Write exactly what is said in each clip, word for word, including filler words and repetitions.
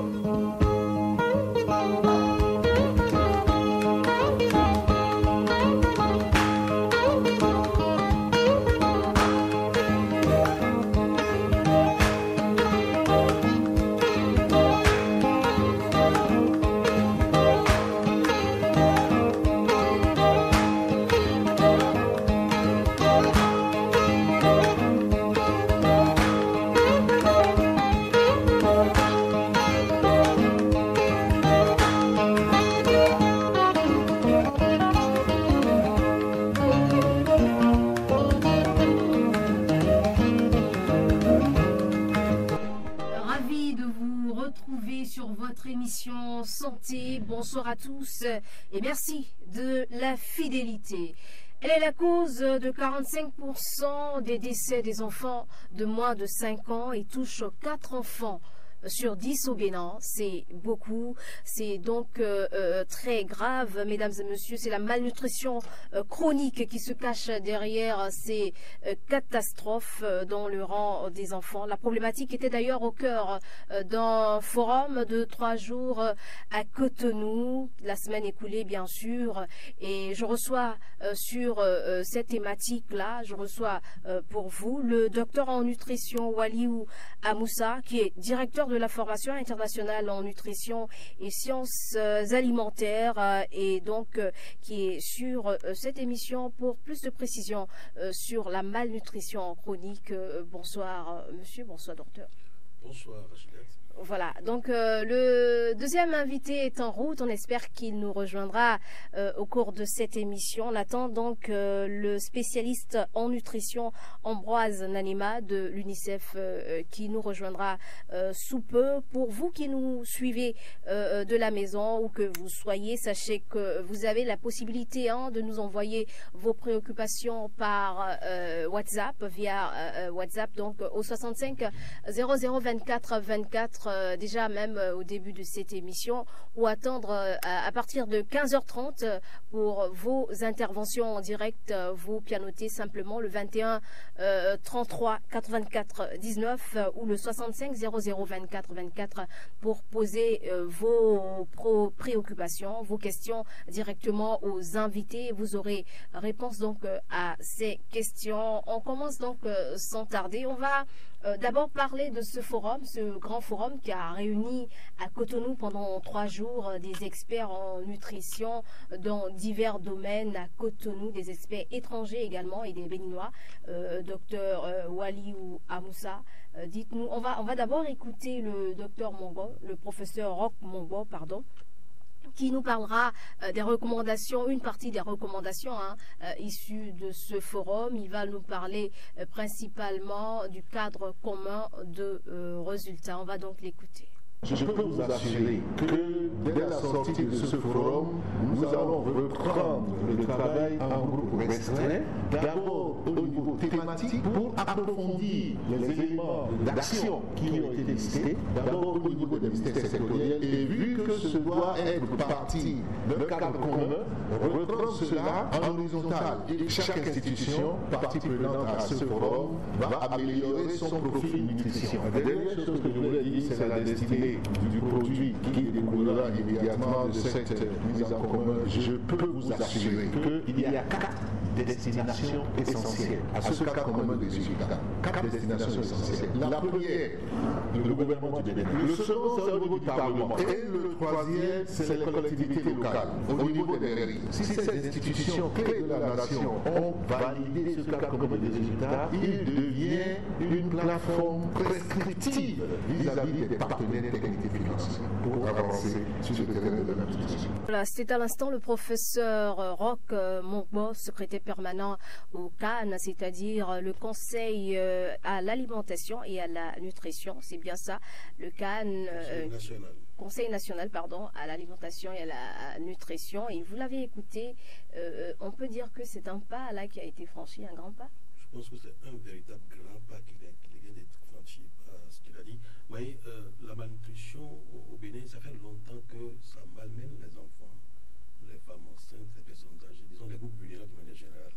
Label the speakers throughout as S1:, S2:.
S1: Santé, bonsoir à tous et merci de la fidélité. Elle est la cause de quarante-cinq pour cent des décès des enfants de moins de cinq ans et touche quatre enfants sur dix au Bénin. C'est beaucoup, c'est donc euh, euh, très grave, mesdames et messieurs. C'est la malnutrition euh, chronique qui se cache derrière ces euh, catastrophes euh, dans le rang des enfants. La problématique était d'ailleurs au cœur euh, d'un forum de trois jours euh, à Cotonou, la semaine écoulée bien sûr, et je reçois euh, sur euh, cette thématique-là, je reçois euh, pour vous le docteur en nutrition Waliou Amoussa, qui est directeur de la formation internationale en nutrition et sciences euh, alimentaires euh, et donc euh, qui est sur euh, cette émission pour plus de précision euh, sur la malnutrition chronique. Euh, bonsoir euh, monsieur, bonsoir docteur.
S2: Bonsoir Rachida.
S1: Voilà, donc euh, le deuxième invité est en route, on espère qu'il nous rejoindra euh, au cours de cette émission. On attend donc euh, le spécialiste en nutrition Ambroise Nanima de l'UNICEF euh, qui nous rejoindra euh, sous peu. Pour vous qui nous suivez euh, de la maison ou que vous soyez, sachez que vous avez la possibilité hein, de nous envoyer vos préoccupations par euh, WhatsApp, via euh, WhatsApp, donc au soixante-cinq zéro zéro vingt-quatre vingt-quatre. Euh, déjà même euh, au début de cette émission ou attendre euh, à, à partir de quinze heures trente euh, pour vos interventions en direct. Euh, vous pianotez simplement le vingt et un euh, trente-trois quatre-vingt-quatre dix-neuf euh, ou le soixante-cinq zéro zéro vingt-quatre vingt-quatre pour poser euh, vos pro préoccupations, vos questions directement aux invités. Vous aurez réponse donc euh, à ces questions. On commence donc euh, sans tarder. On va Euh, d'abord parler de ce forum, ce grand forum qui a réuni à Cotonou pendant trois jours euh, des experts en nutrition dans divers domaines à Cotonou, des experts étrangers également et des Béninois. Euh, docteur euh, Waliou Amoussa, euh, dites-nous, on va, on va d'abord écouter le docteur Mongo, le professeur Roch Mongo, pardon, qui nous parlera euh, des recommandations, une partie des recommandations hein, euh, issues de ce forum. Il va nous parler euh, principalement du cadre commun de euh, résultats. On va donc l'écouter.
S3: Je peux vous assurer que dès la sortie de ce forum, nous allons reprendre le travail en groupe restreint, d'abord au niveau thématique pour approfondir les éléments d'action qui ont été listés, d'abord au niveau des ministères sectoriels, et vu que ce doit être parti d'un cadre commun, reprendre cela en horizontal. Et chaque institution, partie prenante à ce forum, va améliorer son profil nutrition. La dernière chose que je voulais dire, c'est la destinée du produit qui découlera immédiatement de cette mise en commun. Je peux vous assurer qu'il y a quatre destinations essentielles à ce cadre commun des résultats. Quatre destinations essentielles. La première, le gouvernement du Bénin. Le second, c'est au niveau du Parlement. Et le troisième, c'est les collectivités locales, au niveau des mairies. Si ces institutions clés de la nation ont validé ce cadre commun des résultats, il devient une plateforme prescriptive vis-à-vis des partenaires techniques et financiers pour avancer sur le terrain de la nutrition.
S1: Voilà, c'était à l'instant le professeur Roch Mongo, secrétaire permanent au C A N, c'est-à-dire le Conseil euh, à l'alimentation et à la nutrition, c'est bien ça, le C A N, euh,
S2: national.
S1: Conseil national pardon, à l'alimentation et à la nutrition. Et vous l'avez écouté, euh, on peut dire que c'est un pas là qui a été franchi, un grand pas.
S2: Je pense que c'est un véritable grand pas qui vient d'être franchi par ce qu'il a dit. Vous voyez, euh, la malnutrition au, au Bénin, ça fait longtemps que ça malmène les enfants, les femmes enceintes, les personnes âgées, disons les groupes vulnérables de manière générale.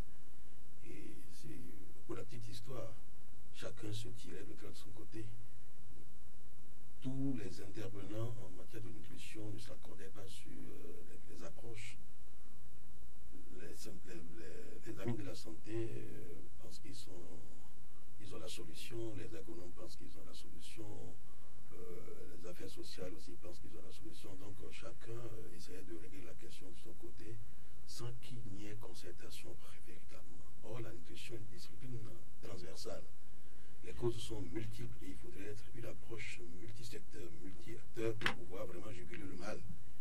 S2: Et c'est pour la petite histoire, chacun se tirait le trait de son côté. Tous les intervenants malnutrition ne s'accordait pas sur euh, les, les approches. Les, les, les, les amis de la santé euh, pensent qu'ils sont, ils ont la solution, les agronomes pensent qu'ils ont la solution, euh, les affaires sociales aussi pensent qu'ils ont la solution. Donc euh, chacun euh, essayait de régler la question de son côté sans qu'il n'y ait concertation véritablement. Or, la nutrition est une discipline transversale. Les causes sont multiples et il faudrait être une approche multisecteur, multi-acteur pour pouvoir vraiment juguler le mal.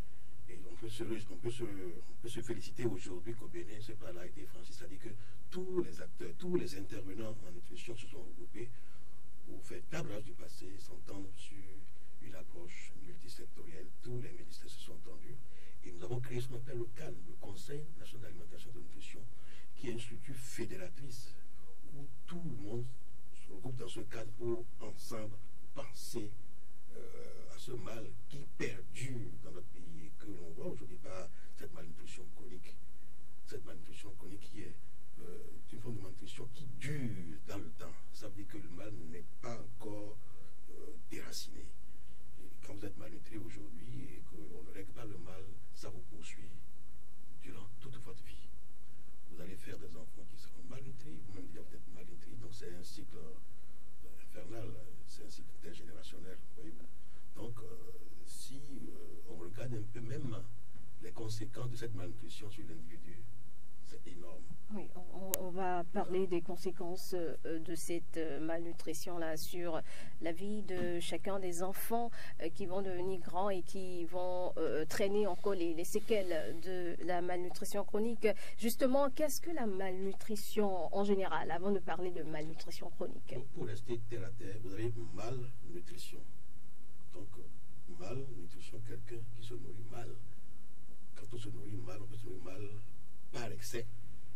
S2: Et on peut se, on peut se, on peut se féliciter aujourd'hui qu'au Bénin, ce pas là a été franchi, c'est-à-dire que tous les acteurs, tous les intervenants en nutrition se sont regroupés pour faire table rase du passé, s'entendre sur une approche multisectorielle. Tous les ministères se sont entendus et nous avons créé ce qu'on appelle le C A N, le Conseil national d'alimentation et de nutrition, qui est une structure fédératrice où tout le monde se regroupe dans ce cadre pour ensemble penser euh, à ce mal qui perdure dans notre pays et que l'on voit aujourd'hui par cette malnutrition chronique. Cette malnutrition chronique qui est euh, une forme de malnutrition qui dure dans le temps. Ça veut dire que le mal n'est pas encore euh, déraciné. Et quand vous êtes malnutri aujourd'hui et qu'on ne règle pas le mal, ça vous poursuit durant toute votre vie. Vous allez faire des enfants qui seront malnutris, vous-même déjà peut-être malnutris, donc c'est un cycle euh, infernal, c'est un cycle intergénérationnel, voyez-vous. Donc, euh, si euh, on regarde un peu même les conséquences de cette malnutrition sur l'individu, c'est énorme.
S1: Oui, on, on va parler des conséquences euh, de cette euh, malnutrition-là sur la vie de chacun des enfants euh, qui vont devenir grands et qui vont euh, traîner encore les, les séquelles de la malnutrition chronique. Justement, qu'est-ce que la malnutrition en général, avant de parler de malnutrition chronique?
S2: Donc, pour rester terre à terre, vous avez malnutrition. Donc, malnutrition, quelqu'un qui se nourrit mal. Quand on se nourrit mal, on peut se nourrir mal par excès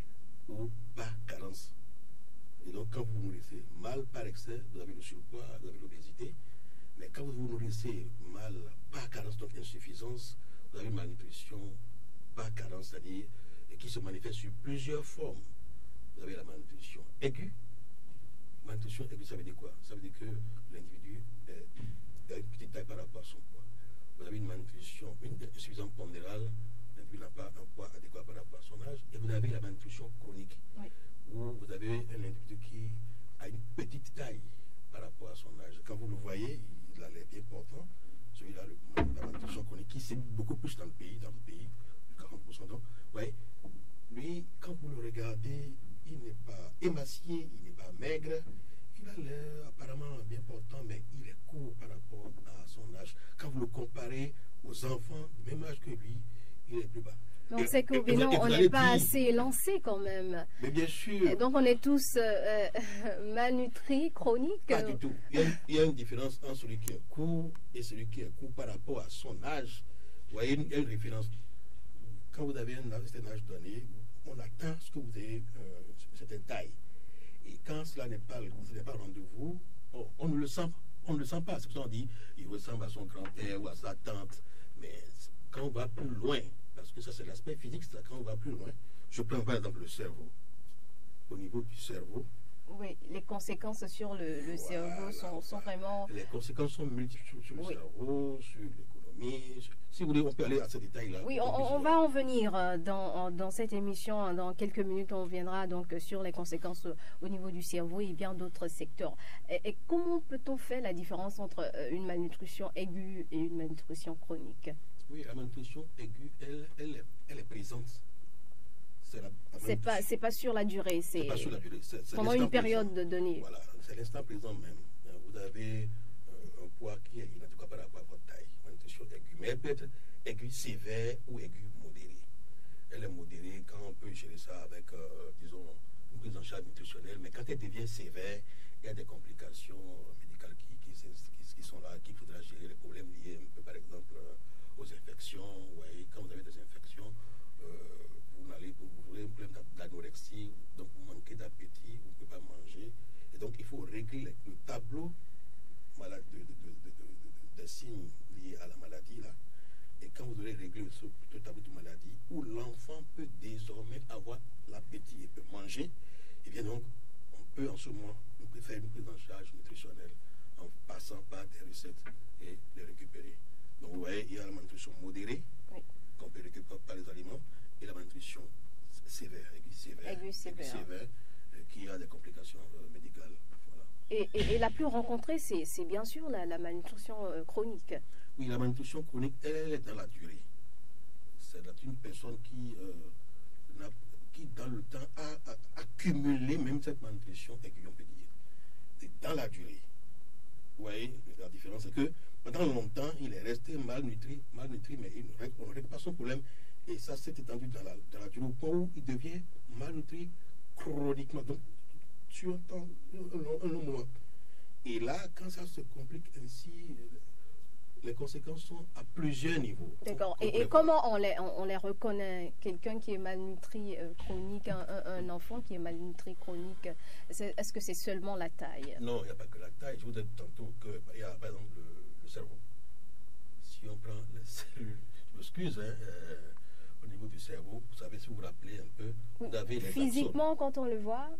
S2: ou par carence. Et donc, quand vous vous nourrissez mal par excès, vous avez le surpoids, vous avez l'obésité. Mais quand vous vous nourrissez mal par carence, donc insuffisance, vous avez malnutrition par carence, c'est-à-dire qui se manifeste sur plusieurs formes. Vous avez la malnutrition aiguë. Malnutrition aiguë, ça veut dire quoi? Ça veut dire que l'individu est à une petite taille par rapport à son poids. Vous avez une malnutrition, une insuffisance pondérale, l'individu n'a pas un poids adéquat par rapport à son âge, et vous avez la malnutrition chronique, oui, où vous avez un individu qui a une petite taille par rapport à son âge. Quand vous le voyez, il a l'air bien portant, celui-là, la malnutrition chronique, qui sévit beaucoup plus dans le pays, dans le pays, quarante pour cent. Donc, vous voyez, lui, quand vous le regardez, il n'est pas émacié, il n'est pas maigre, il a l'air apparemment bien portant, mais il est court par rapport à son âge. Quand vous le comparez aux enfants du même âge que lui, il est plus bas.
S1: Mais on sait qu'au Bénin, on n'est pas dire, assez lancé quand même.
S2: Mais bien sûr.
S1: Et donc on est tous euh, malnutris, chroniques.
S2: Pas du tout. Il y, a une, il y a une différence entre celui qui est court et celui qui est court par rapport à son âge. Vous voyez, il y a une référence. Quand vous avez un certain âge donné, on atteint ce que vous avez, euh, certaine taille. Et quand cela n'est pas, pas rendez-vous, on, on ne le sent, on ne le sent pas. C'est pour ça qu'on dit, il ressemble à son grand-père ou à sa tante. Mais quand on va plus loin, parce que ça c'est l'aspect physique, c'est quand on va plus loin, je prends par exemple le cerveau. Au niveau du cerveau.
S1: Oui, les conséquences sur le, le voilà, cerveau sont, sont vraiment...
S2: Les conséquences sont multiples sur, sur le oui. cerveau, sur l'économie. Sur... Si vous voulez, on peut aller à ce détail-là.
S1: Oui, on, on va en venir dans, dans cette émission. Dans quelques minutes, on viendra donc sur les conséquences au niveau du cerveau et bien d'autres secteurs. Et, et comment peut-on faire la différence entre une malnutrition aiguë et une malnutrition chronique?
S2: Oui, la malnutrition aiguë, elle, elle, elle est présente.
S1: C'est pas, c'est pas sur la durée, c'est pendant une période
S2: présent.
S1: donnée.
S2: Voilà, c'est l'instant présent même. Vous avez euh, un poids qui est inadéquat par rapport à votre taille, malnutrition aiguë. Mais elle peut être aiguë sévère ou aiguë modérée. Elle est modérée quand on peut gérer ça avec, euh, disons, une prise en charge nutritionnelle. Mais quand elle devient sévère, il y a des complications médicales qui, qui, qui, qui sont là, qu'il faudra gérer, les problèmes liés un peu, par exemple, aux infections. Ouais, quand vous avez des infections, euh, vous allez vous aurez un problème d'anorexie, donc vous manquez d'appétit, vous ne pouvez pas manger. Et donc il faut régler le tableau malade, de, de, de, de, de, de, de signes liés à la maladie là. Et quand vous aurez réglé ce, ce tableau de maladie, où l'enfant peut désormais avoir l'appétit et peut manger, et bien donc on peut en ce moment on peut faire une prise en charge nutritionnelle en passant par des recettes et les récupérer. Donc vous voyez, il y a la malnutrition
S1: sévère,
S2: sévère euh, qui a des complications euh, médicales. Voilà.
S1: Et, et, et la plus rencontrée, c'est bien sûr la, la malnutrition euh, chronique.
S2: Oui, la malnutrition chronique, elle, elle est dans la durée. C'est une personne qui, euh, qui, dans le temps, a, a accumulé même cette malnutrition aiguë, on peut dire. Et dans la durée. Vous voyez, la différence, c'est que pendant longtemps, il est resté malnutri, malnutri mais il ne règle pas son problème. Et ça s'est étendu dans la, dans la durée au point où il devient malnutri chroniquement. Donc, sur un temps, un long moment. Et là, quand ça se complique ainsi, les conséquences sont à plusieurs niveaux.
S1: D'accord. Et, et comment on les, on, on les reconnaît? Quelqu'un qui est malnutri euh, chronique, un, un, un enfant qui est malnutri chronique, est-ce que c'est seulement la taille?
S2: Non, il n'y a pas que la taille. Je vous ai dit tantôt qu'il y a par exemple le, le cerveau. Si on prend les cellules, je m'excuse, hein, euh, au niveau du cerveau, vous savez, si vous vous rappelez un peu, vous avez les
S1: physiquement,
S2: axones.
S1: Quand on le voit?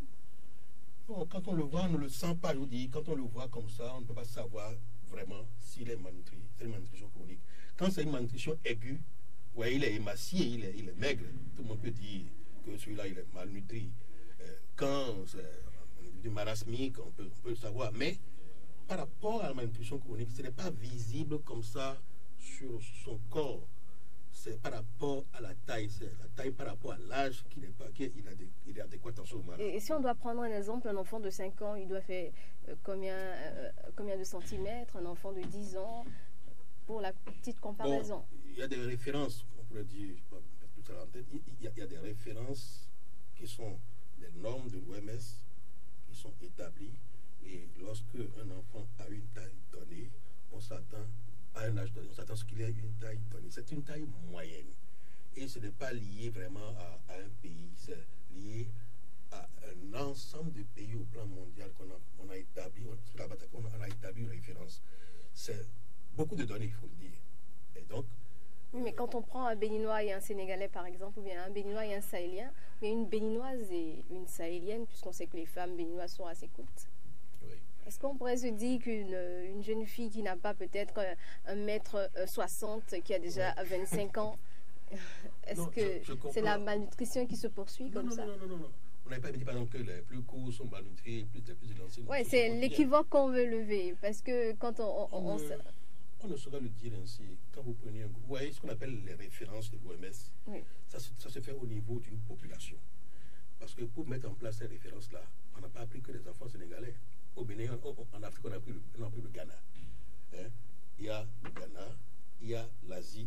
S2: Non, quand on le voit, on ne le sent pas, je vous dis. Quand on le voit comme ça, on ne peut pas savoir vraiment s'il est malnutri. C'est une malnutrition chronique. Quand c'est une malnutrition aiguë, ouais, il est émacié, il est, il est maigre. Tout le monde peut dire que celui-là, il est malnutri. Euh, quand c'est du marasmique, on peut, on peut le savoir. Mais par rapport à la malnutrition chronique, ce n'est pas visible comme ça sur son corps. C'est par rapport à la taille, c'est la taille par rapport à l'âge qu'il est, qu'il il est adéquat en ce moment.
S1: Et si on doit prendre un exemple, un enfant de cinq ans, il doit faire euh, combien, euh, combien de centimètres? Un enfant de dix ans, pour la petite comparaison.
S2: Bon, il y a des références, on pourrait dire, je ne sais pas tout ça en tête, il y, a, il y a des références qui sont des normes de l'O M S qui sont établies. Et lorsque un enfant a une taille donnée, on s'attend à un âge donné, on s'attend à ce qu'il ait une taille donnée. C'est une taille moyenne. Et ce n'est pas lié vraiment à, à un pays, c'est lié à un ensemble de pays au plan mondial qu'on a, on a établi, on, on a établi une référence. C'est beaucoup de données, il faut le dire. Et donc,
S1: oui, mais quand on prend un Béninois et un Sénégalais, par exemple, ou bien un Béninois et un Sahélien, mais une Béninoise et une Sahélienne, puisqu'on sait que les femmes béninoises sont assez courtes.
S2: Oui.
S1: Est-ce qu'on pourrait se dire qu'une une jeune fille qui n'a pas peut-être un mètre soixante, qui a déjà oui. vingt-cinq ans, est-ce que c'est la malnutrition qui se poursuit
S2: non,
S1: comme
S2: non,
S1: ça?
S2: Non, non, non, non. On n'avait pas dit par exemple que les plus courts sont malnutris, plus les plus élancés.
S1: Oui, c'est l'équivoque qu'on veut lever, parce que quand on... on, on,
S2: on, on ne saurait le dire ainsi. Quand vous prenez un groupe, vous voyez ce qu'on appelle les références de l'O M S, oui. ça, ça se fait au niveau d'une population. Parce que pour mettre en place ces références-là, on n'a pas appris que les enfants sénégalais. Au Bénin, en Afrique, on a pris le, on a pris le Ghana. Hein? Il y a le Ghana, il y a l'Asie.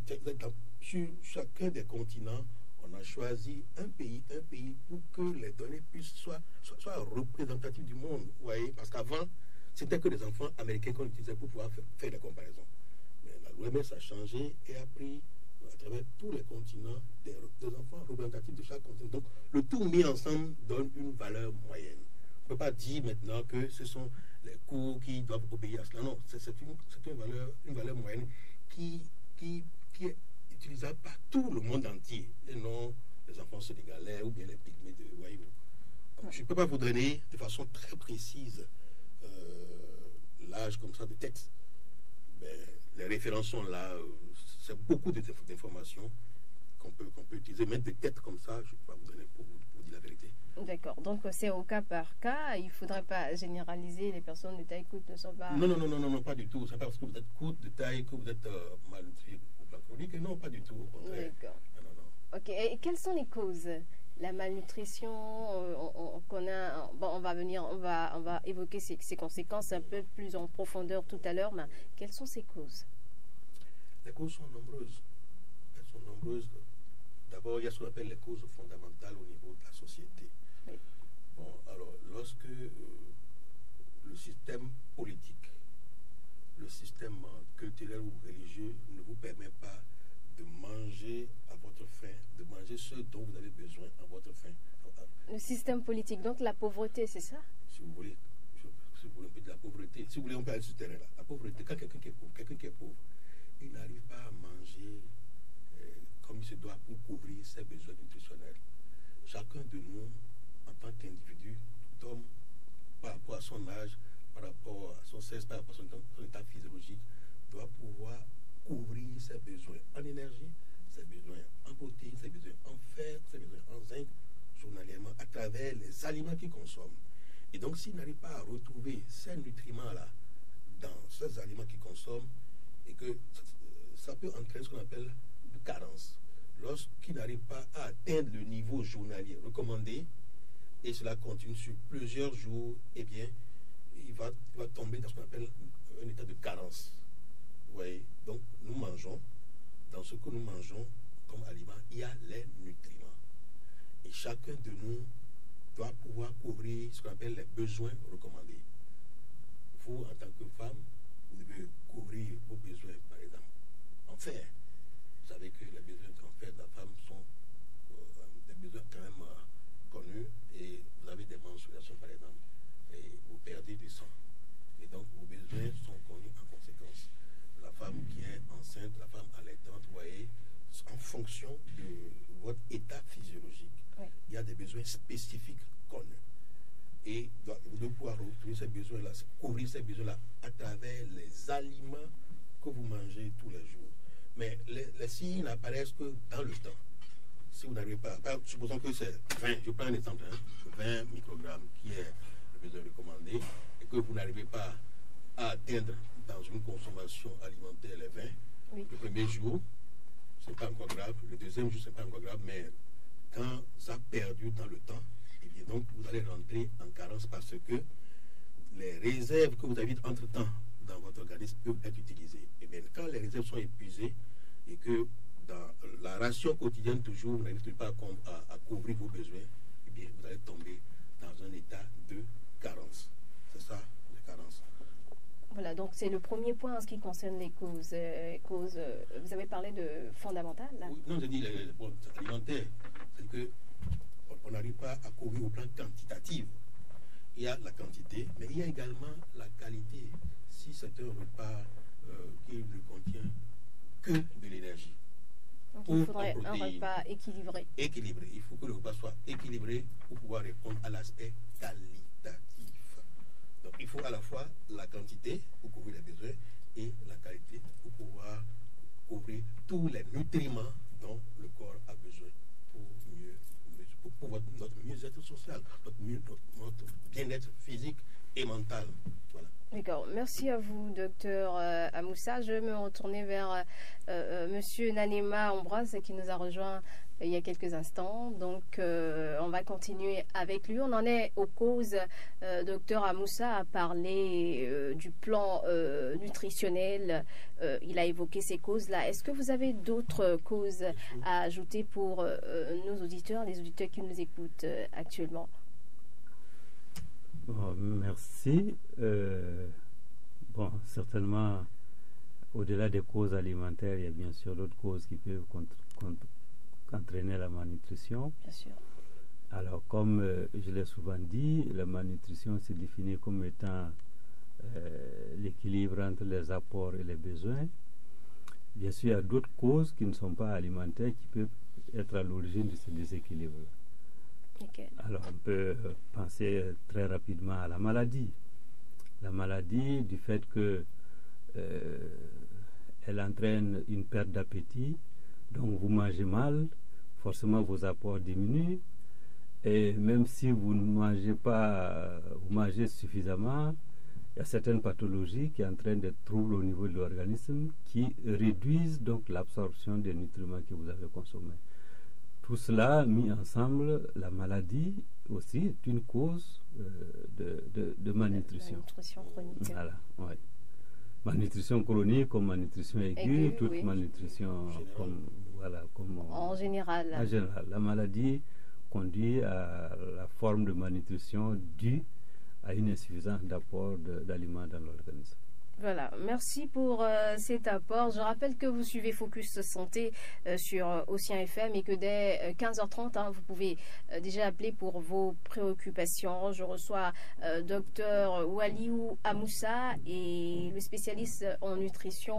S2: Sur chacun des continents, on a choisi un pays, un pays pour que les données puissent soient, soient, soient représentatives du monde. Vous voyez? Parce qu'avant, c'était que des enfants américains qu'on utilisait pour pouvoir faire, faire des comparaisons. Mais l'O M S a changé et a pris à travers tous les continents des, des enfants représentatifs de chaque continent. Donc, le tout mis ensemble donne une valeur moyenne. On ne peut pas dire maintenant que ce sont les cours qui doivent obéir à cela. Non, c'est une, une, valeur, une valeur moyenne qui, qui, qui est utilisable par tout le monde entier, et non les enfants sénégalais ou bien les pygmées de Waïou. Je ne peux pas vous donner de façon très précise euh, l'âge comme ça de texte. Mais les références sont là. Euh, c'est beaucoup d'informations qu'on peut, qu'on peut utiliser. Mais de tête comme ça, je ne peux pas vous donner pour vous, pour vous dire la vérité.
S1: D'accord. Donc c'est au cas par cas. Il ne faudrait pas généraliser. Les personnes de taille courte ne sont pas...
S2: Non, non, non, non, non, non pas du tout. C'est pas parce que vous êtes courte de taille que vous êtes euh, malnutri au plan chronique. Non, pas du tout. Au contraire.
S1: D'accord.
S2: Non, non, non.
S1: Ok. Et quelles sont les causes? La malnutrition, on, on, on connaît, bon, on va venir, on va, on va évoquer ses, ses conséquences un peu plus en profondeur tout à l'heure, mais quelles sont ces causes?
S2: Les causes sont nombreuses. Elles sont nombreuses. D'abord, il y a ce qu'on appelle les causes fondamentales au niveau de la société.
S1: Oui.
S2: Bon, alors, lorsque euh, le système politique, le système culturel ou religieux ne vous permet pas de manger à votre faim, de manger ce dont vous avez besoin à votre faim.
S1: Le système politique, donc la pauvreté, c'est ça?
S2: Si vous voulez, si vous voulez, on peut dire la pauvreté. Si vous voulez, on peut aller sur ce terrain-là. La pauvreté, quand quelqu'un qui est pauvre, quelqu'un qui est pauvre, il n'arrive pas à manger euh, comme il se doit pour couvrir ses besoins nutritionnels. Chacun de nous, en tant qu'individu, tout homme, par rapport à son âge, par rapport à son sexe, par rapport à son, son état physiologique, doit pouvoir couvrir ses besoins en énergie, ses besoins en protéines, ses besoins en fer, ses besoins en zinc, journalièrement à travers les aliments qu'ils consomment. Et donc, s'ils n'arrivent pas à retrouver ces nutriments-là dans ces aliments qu'ils consomment, et que ça peut entraîner ce qu'on appelle une carence. Lorsqu'ils n'arrivent pas à atteindre le niveau journalier recommandé, et cela continue sur plusieurs jours, eh bien, il va, il va tomber dans ce qu'on appelle un état de carence. Vous voyez? Donc, nous mangeons, dans ce que nous mangeons comme aliment, il y a les nutriments. Et chacun de nous doit pouvoir couvrir ce qu'on appelle les besoins recommandés. Vous, en tant que femme, vous devez couvrir vos besoins, par exemple, en fer. Vous savez que les besoins en fer de la femme sont euh, des besoins quand même euh, connus, et vous avez des menstruations, par exemple, et vous perdez du sang. Et donc, vos besoins sont connus en conséquence. La femme qui est enceinte, la femme allaitante, vous voyez, en fonction de votre état physiologique, oui, il y a des besoins spécifiques connus. Et vous devez pouvoir retrouver ces besoins-là, couvrir ces besoins-là à travers les aliments que vous mangez tous les jours. Mais les, les signes n'apparaissent que dans le temps. Si vous n'arrivez pas, bah, supposons que c'est vingt, je prends un exemple, hein, vingt microgrammes qui est le besoin recommandé, et que vous n'arrivez pas à atteindre dans une consommation alimentaire les vingt, oui, le premier jour, ce n'est pas encore grave, le deuxième jour, ce n'est pas encore grave, mais quand ça a perdu dans le temps, et bien donc vous allez rentrer en carence parce que les réserves que vous avez entre-temps dans votre organisme peuvent être utilisées. Et bien quand les réserves sont épuisées et que dans la ration quotidienne toujours, vous n'arrivez pas à, à, à couvrir vos besoins, et bien vous allez tomber dans un état de carence. C'est ça, la carence.
S1: Voilà, donc c'est le premier point en ce qui concerne les causes. Euh, causes euh, vous avez parlé de fondamentales, là.
S2: Oui, non, je dis les, les, les alimentaires. C'est que on n'arrive pas à couvrir au plan quantitatif. Il y a la quantité, mais il y a également la qualité. Si c'est un repas euh, qui ne contient que de l'énergie.
S1: Donc il faudrait un repas équilibré.
S2: Équilibré. Il faut que le repas soit équilibré pour pouvoir répondre à l'aspect qualitatif. Donc il faut à la fois la quantité pour couvrir les besoins et la qualité pour pouvoir couvrir tous les nutriments dont le corps a besoin pour mieux, pour, pour votre, notre mieux-être social, notre, mieux, notre, notre bien-être physique et mental. Voilà.
S1: D'accord. Merci à vous, docteur euh, Amoussa. Je vais me retourner vers euh, euh, monsieur Nanema Ambroise qui nous a rejoint euh, il y a quelques instants. Donc, euh, on va continuer avec lui. On en est aux causes. Euh, docteur Amoussa a parlé euh, du plan euh, nutritionnel. Euh, il a évoqué ces causes-là. Est-ce que vous avez d'autres causes à ajouter pour euh, nos auditeurs, les auditeurs qui nous écoutent euh, actuellement?
S4: Bon, merci. Euh, bon, certainement, au-delà des causes alimentaires, il y a bien sûr d'autres causes qui peuvent contre, contre, entraîner la malnutrition.
S1: Bien sûr.
S4: Alors, comme euh, je l'ai souvent dit, la malnutrition se définit comme étant euh, l'équilibre entre les apports et les besoins. Bien sûr, il y a d'autres causes qui ne sont pas alimentaires qui peuvent être à l'origine de ce déséquilibre.
S1: Okay.
S4: Alors, on peut penser très rapidement à la maladie. La maladie, du fait que euh, elle entraîne une perte d'appétit, donc vous mangez mal, forcément vos apports diminuent, et même si vous ne mangez pas, vous mangez suffisamment, il y a certaines pathologies qui entraînent des troubles au niveau de l'organisme qui réduisent donc l'absorption des nutriments que vous avez consommés. Tout cela mis ensemble, la maladie aussi est une cause euh, de, de, de malnutrition.
S1: Malnutrition chronique.
S4: Voilà, ouais. Malnutrition chronique comme malnutrition aiguë,
S1: Aigu,
S4: toute
S1: oui.
S4: malnutrition comme, voilà, comme
S1: en général.
S4: En général, la maladie conduit à la forme de malnutrition due à une insuffisance d'apport d'aliments dans l'organisme.
S1: Voilà, merci pour euh, cet apport. Je rappelle que vous suivez Focus Santé euh, sur euh, Océan F M et que dès euh, quinze heures trente, hein, vous pouvez euh, déjà appeler pour vos préoccupations. Je reçois euh, docteur Waliou Amoussa et le spécialiste en nutrition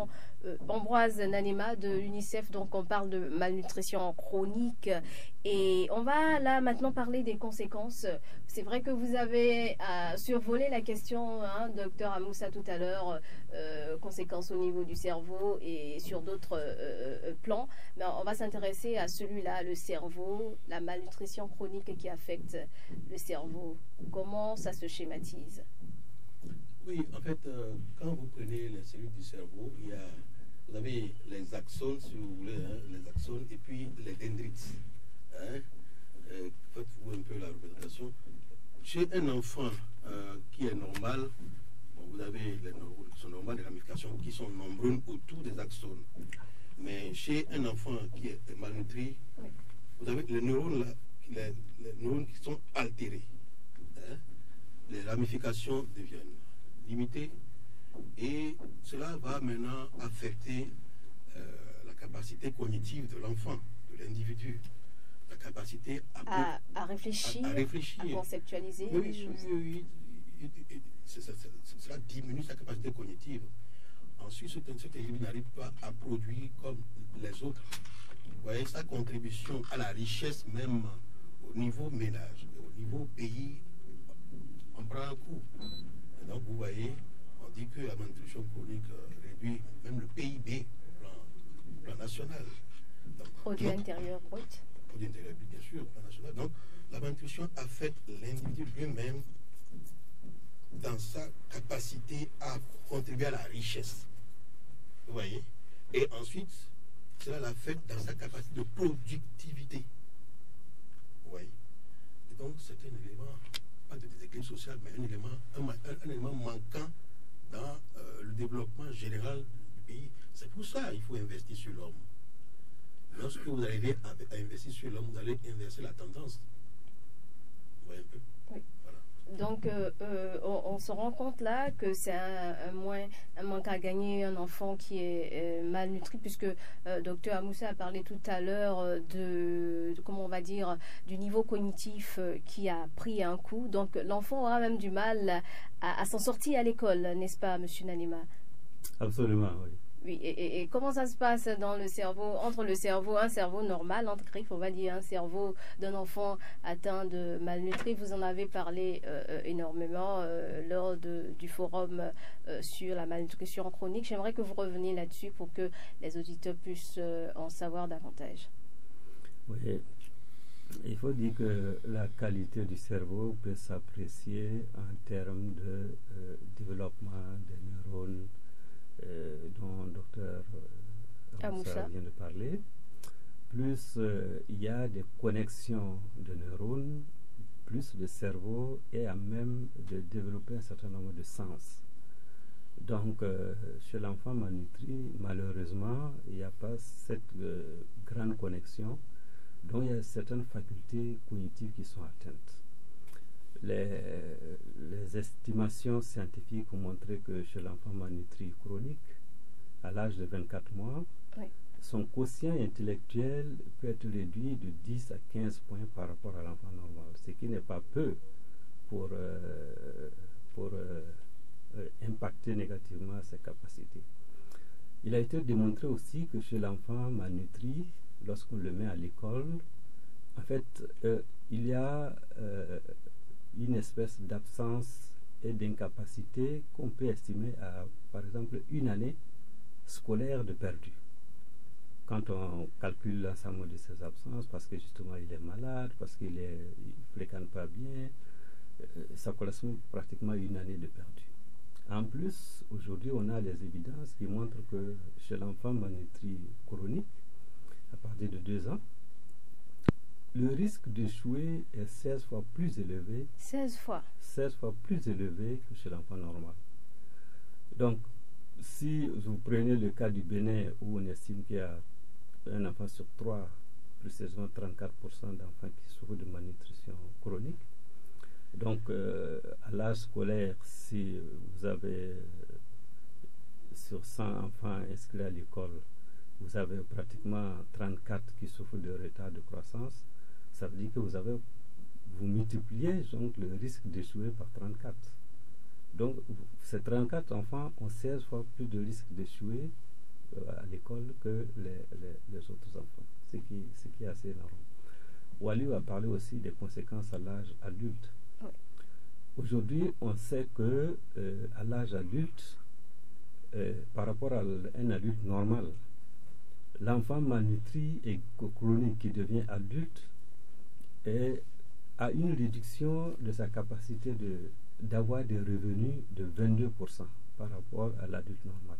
S1: euh, Ambroise Nanema de l'UNICEF. Donc on parle de malnutrition chronique et on va là maintenant parler des conséquences. C'est vrai que vous avez euh, survolé la question, hein, docteur Amoussa tout à l'heure, euh, conséquences au niveau du cerveau et sur d'autres euh, plans. Mais on va s'intéresser à celui-là, le cerveau, la malnutrition chronique qui affecte le cerveau. Comment ça se schématise?
S2: Oui, en fait, euh, quand vous prenez les cellules du cerveau, il y a, vous avez les axones, si vous voulez, hein, les axones, et puis les dendrites. Hein, euh, faites-vous un peu la représentation. Chez un enfant euh, qui est normal, bon, vous avez les neurones qui sont normales, les ramifications qui sont nombreuses autour des axones. Mais chez un enfant qui est malnutri, vous avez les neurones, là, les, les neurones qui sont altérés. Hein, les ramifications deviennent limitées et cela va maintenant affecter euh, la capacité cognitive de l'enfant, de l'individu, la capacité à,
S1: à, à, réfléchir,
S2: à, à réfléchir,
S1: à conceptualiser
S2: oui,
S1: les choses.
S2: Oui, oui, oui. Cela diminue sa capacité cognitive. Ensuite, cet individu n'arrive pas à produire comme les autres. Vous voyez, sa contribution à la richesse même au niveau ménage, au niveau pays, on prend un coup. Et donc, vous voyez, on dit que la malnutrition chronique euh, réduit même le P I B au plan, au plan national. Donc,
S1: produit
S2: donc,
S1: intérieur brut.
S2: Produit intérieur brut, bien sûr, au plan national. Donc, la malnutrition affecte l'individu lui-même dans sa capacité à contribuer à la richesse. Vous voyez? Et ensuite, cela l'affecte dans sa capacité de productivité. Vous voyez? Et donc, c'est un élément, pas de déséquilibre social, mais un élément, un, un, un élément manquant dans euh, le développement général du pays. C'est pour ça qu'il faut investir sur l'homme. Lorsque vous arrivez à, à investir sur l'homme, vous allez inverser la tendance. Vous voyez un peu?
S1: Oui.
S2: Voilà.
S1: Donc, euh, euh, on, on se rend compte là que c'est un, un, moins, un manque à gagner, un enfant qui est euh, malnutri, puisque euh, docteur Amoussa a parlé tout à l'heure de, de, comment on va dire, du niveau cognitif euh, qui a pris un coup. Donc, l'enfant aura même du mal à, à s'en sortir à l'école, n'est-ce pas, monsieur Nanema?
S4: Absolument, oui.
S1: Oui, et, et, et comment ça se passe dans le cerveau, entre le cerveau, un cerveau normal, entre griffes, on va dire, un cerveau d'un enfant atteint de malnutri? Vous en avez parlé euh, énormément euh, lors de, du forum euh, sur la malnutrition chronique. J'aimerais que vous reveniez là-dessus pour que les auditeurs puissent euh, en savoir davantage.
S4: Oui, il faut dire que la qualité du cerveau peut s'apprécier en termes de euh, développement des neurones, Euh, dont le docteur euh, Amoussa vient de parler, plus euh, il y a des connexions de neurones, plus le cerveau est à même de développer un certain nombre de sens. Donc, euh, chez l'enfant malnutri, malheureusement, il n'y a pas cette euh, grande connexion, donc il y a certaines facultés cognitives qui sont atteintes. Les, les estimations scientifiques ont montré que chez l'enfant malnutri chronique, à l'âge de vingt-quatre mois, oui, son quotient intellectuel peut être réduit de dix à quinze points par rapport à l'enfant normal, ce qui n'est pas peu pour, euh, pour euh, euh, impacter négativement ses capacités. Il a été démontré aussi que chez l'enfant malnutri, lorsqu'on le met à l'école, en fait, euh, il y a euh, une espèce d'absence et d'incapacité qu'on peut estimer à, par exemple, une année scolaire de perdu. Quand on calcule l'ensemble de ces absences, parce que justement il est malade, parce qu'il ne fréquente pas bien, euh, ça correspond pratiquement à une année de perdu. En plus, aujourd'hui, on a des évidences qui montrent que chez l'enfant malnutri chronique, à partir de deux ans, le risque d'échouer est seize fois plus élevé.
S1: seize fois.
S4: seize fois plus élevé que chez l'enfant normal. Donc, si vous prenez le cas du Bénin, où on estime qu'il y a un enfant sur trois, plus précisément trente-quatre pour cent d'enfants qui souffrent de malnutrition chronique, donc euh, à l'âge scolaire, si vous avez euh, sur cent enfants inscrits à l'école, vous avez pratiquement trente-quatre qui souffrent de retard de croissance, ça veut dire que vous avez, vous multipliez donc le risque d'échouer par trente-quatre. Donc ces trente-quatre enfants ont seize fois plus de risque d'échouer euh, à l'école que les, les, les autres enfants, ce qui, ce qui est assez énorme. Wally a parlé aussi des conséquences à l'âge adulte.
S1: Oui.
S4: Aujourd'hui, on sait que euh, à l'âge adulte, euh, par rapport à un adulte normal, l'enfant malnutri et chronique qui devient adulte est, a une réduction de sa capacité de, d'avoir des revenus de vingt-deux pour cent par rapport à l'adulte normal.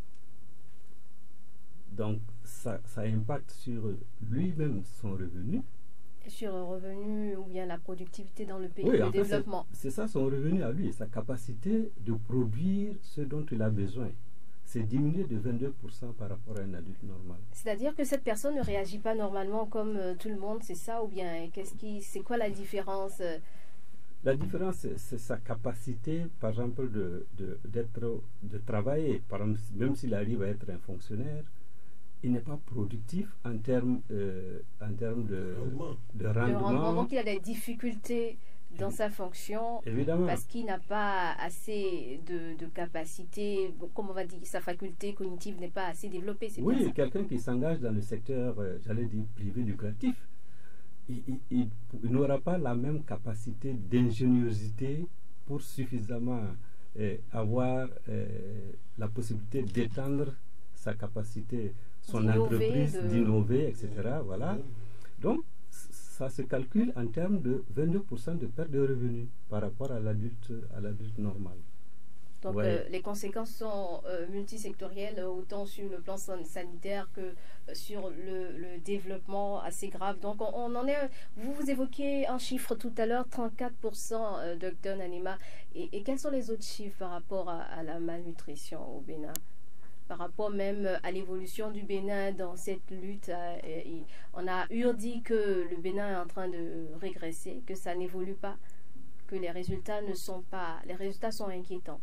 S4: Donc, ça, ça impacte sur lui-même son revenu.
S1: Sur le revenu ou bien la productivité dans le pays,
S4: Oui,
S1: le
S4: en fait,
S1: développement.
S4: c'est, c'est ça son revenu à lui, sa capacité de produire ce dont il a besoin. C'est diminué de vingt-deux pour cent par rapport à un adulte normal.
S1: C'est-à-dire que cette personne ne réagit pas normalement comme euh, tout le monde, c'est ça? Ou bien qu'est-ce qui, c'est quoi la différence? euh?
S4: La différence, c'est, c'est sa capacité, par exemple, de, de, d'être, de travailler. Par exemple, même s'il arrive à être un fonctionnaire, il n'est pas productif en termes, euh, en termes de,
S2: Rendement.
S4: de
S1: Le
S4: rendement.
S1: rendement, donc il a des difficultés dans sa fonction
S4: Évidemment.
S1: parce qu'il n'a pas assez de, de capacité, comme on va dire, sa faculté cognitive n'est pas assez développée. C'est bien
S4: Oui,
S1: ça.
S4: quelqu'un qui s'engage dans le secteur, euh, j'allais dire, privé lucratif, il, il- il- il n'aura pas la même capacité d'ingéniosité pour suffisamment euh, avoir euh, la possibilité d'étendre sa capacité, son
S1: D'innover,
S4: entreprise,
S1: de-
S4: d'innover, et cetera. Voilà. Donc, c- ça se calcule en termes de vingt-deux pour cent de perte de revenus par rapport à l'adulte, à l'adulte normal.
S1: Donc
S4: Ouais.
S1: euh, les conséquences sont euh, multisectorielles, autant sur le plan san- sanitaire que euh, sur le, le développement assez grave. Donc on, on en est. Vous vous évoquez un chiffre tout à l'heure, trente-quatre pour cent, euh, docteur Nanema. Et, et quels sont les autres chiffres par rapport à, à la malnutrition au Bénin? Par rapport même à l'évolution du Bénin dans cette lutte, euh, et on a eu dit que le Bénin est en train de régresser, que ça n'évolue pas, que les résultats ne sont pas, les résultats sont inquiétants.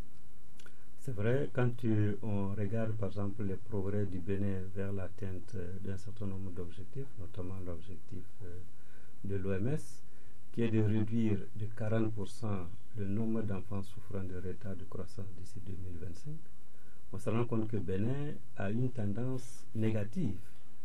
S4: C'est vrai, quand tu- on regarde par exemple les progrès du Bénin vers l'atteinte euh, d'un certain nombre d'objectifs, notamment l'objectif euh, de l'O M S, qui est de réduire de quarante pour cent le nombre d'enfants souffrant de retard de croissance d'ici deux mille vingt-cinq, on se rend compte que Bénin a une tendance négative.